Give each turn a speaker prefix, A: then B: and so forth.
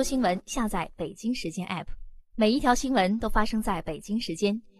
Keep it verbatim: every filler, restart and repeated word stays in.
A: 新闻下载北京时间 A P P， 每一条新闻都发生在北京时间，